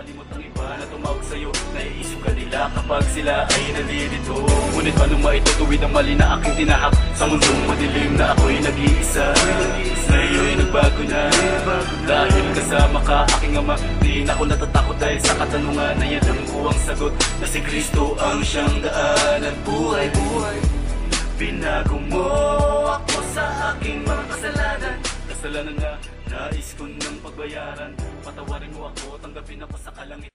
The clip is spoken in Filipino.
makalimot ang iba na tumawag sa'yo. Naiisip ka nila kapag sila ay nalilito. Ngunit paano maitutuwid ang mali na aking tinahak sa mundong madilim na ako'y nag-iisa. Ngayon'y nagbago na dahil kasama ka aking ama. Di na ako natatakot dahil sa katanungan na yan ang kuwang sagot, na si Kristo ang siyang daan at buhay. Binago mo ako sa aking mga kasalanan, kasalanan na nais ko ng pagbayaran. Patawarin mo ako, tanggapin ako sa kalangitan.